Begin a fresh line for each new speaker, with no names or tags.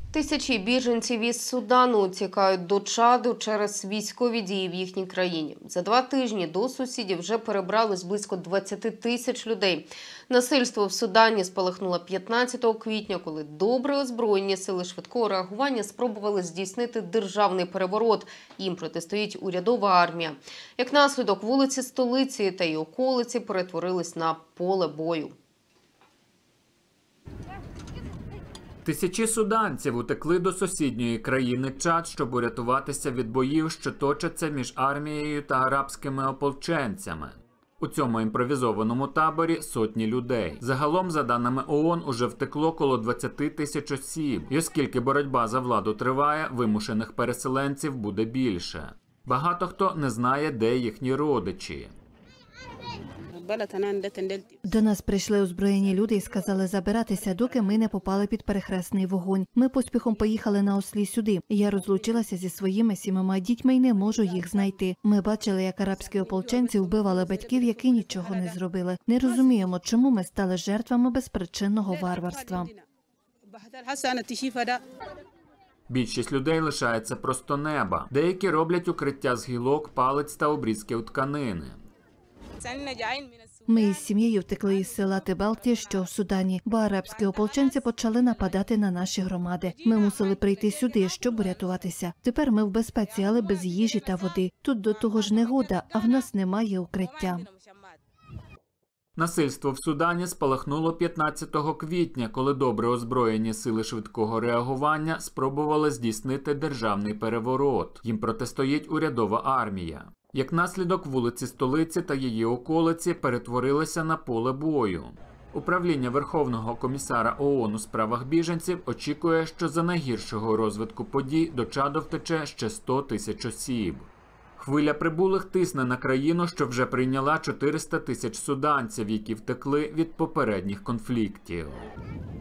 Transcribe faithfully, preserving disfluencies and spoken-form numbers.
Тисячі біженців із Судану тікають до Чаду через військові дії в їхній країні. За два тижні до сусідів вже перебрались близько двадцяти тисяч людей. Насильство в Судані спалахнуло п'ятнадцятого квітня, коли добре озброєні сили швидкого реагування спробували здійснити державний переворот. Їм протистоїть урядова армія. Як наслідок, вулиці столиці та її околиці перетворились на поле бою.
Тисячі суданців утекли до сусідньої країни Чад, щоб урятуватися від боїв, що точаться між армією та арабськими ополченцями. У цьому імпровізованому таборі сотні людей. Загалом, за даними ООН, уже втекло коло двадцяти тисяч осіб. І оскільки боротьба за владу триває, вимушених переселенців буде більше. Багато хто не знає, де їхні родичі.
До нас прийшли озброєні люди і сказали забиратися, доки ми не попали під перехресний вогонь. Ми поспіхом поїхали на ослі сюди. Я розлучилася зі своїми сімома дітьми і не можу їх знайти. Ми бачили, як арабські ополченці вбивали батьків, які нічого не зробили. Не розуміємо, чому ми стали жертвами безпричинного варварства.
Більшість людей лишається просто неба. Деякі роблять укриття з гілок, палиць та обрізків тканини.
Ми із сім'єю втекли із села Тибалті, що в Судані, бо арабські ополченці почали нападати на наші громади. Ми мусили прийти сюди, щоб урятуватися. Тепер ми в безпеці, але без їжі та води. Тут до того ж негода, а в нас немає укриття.
Насильство в Судані спалахнуло п'ятнадцятого квітня, коли добре озброєні сили швидкого реагування спробували здійснити державний переворот. Їм протистоїть урядова армія. Як наслідок, вулиці столиці та її околиці перетворилися на поле бою. Управління Верховного комісара ООН у справах біженців очікує, що за найгіршого розвитку подій до Чаду втече ще сто тисяч осіб. Хвиля прибулих тисне на країну, що вже прийняла чотириста тисяч суданців, які втекли від попередніх конфліктів.